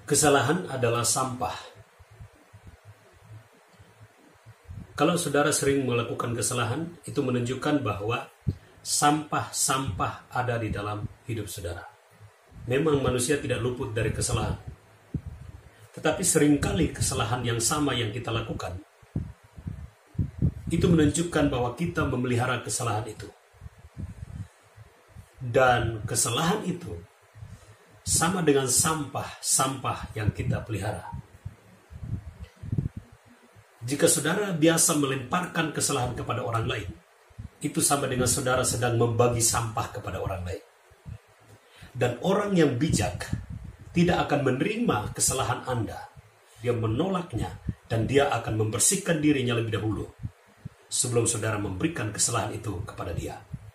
Kesalahan adalah sampah. Kalau saudara sering melakukan kesalahan, itu menunjukkan bahwa sampah-sampah ada di dalam hidup saudara. Memang manusia tidak luput dari kesalahan. Tetapi seringkali kesalahan yang sama yang kita lakukan, itu menunjukkan bahwa kita memelihara kesalahan itu. Dan kesalahan itu sama dengan sampah-sampah yang kita pelihara. Jika saudara biasa melemparkan kesalahan kepada orang lain, itu sama dengan saudara sedang membagi sampah kepada orang lain. Dan orang yang bijak tidak akan menerima kesalahan Anda. Dia menolaknya dan dia akan membersihkan dirinya lebih dahulu sebelum saudara memberikan kesalahan itu kepada dia.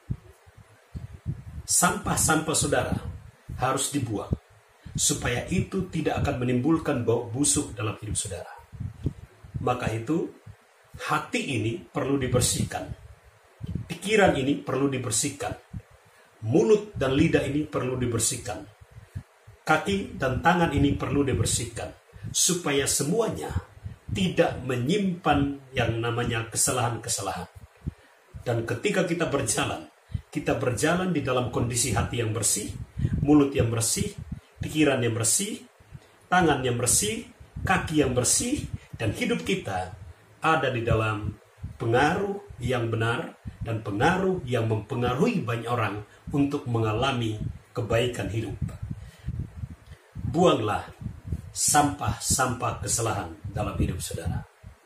Sampah-sampah saudara harus dibuang, supaya itu tidak akan menimbulkan bau busuk dalam hidup saudara. Maka itu, hati ini perlu dibersihkan, pikiran ini perlu dibersihkan, mulut dan lidah ini perlu dibersihkan, kaki dan tangan ini perlu dibersihkan, supaya semuanya tidak menyimpan yang namanya kesalahan-kesalahan. Dan ketika kita berjalan di dalam kondisi hati yang bersih, mulut yang bersih, pikiran yang bersih, tangan yang bersih, kaki yang bersih, dan hidup kita ada di dalam pengaruh yang benar dan pengaruh yang mempengaruhi banyak orang untuk mengalami kebaikan hidup. Buanglah sampah-sampah kesalahan dalam hidup saudara.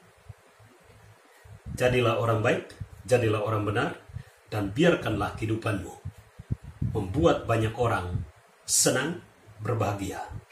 Jadilah orang baik, jadilah orang benar, dan biarkanlah kehidupanmu membuat banyak orang senang, berbahagia.